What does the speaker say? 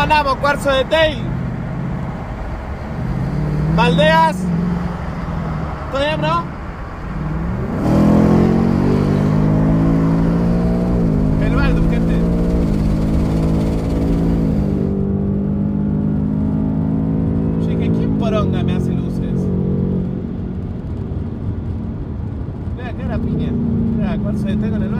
andamos, Cuarzo de Tey? Valdeas. ¿Todo bien, bro? El Baldo, gente. Che, ¿quién poronga me hace luces? Mira, acá la piña. Mira, Cuarzo de Tey.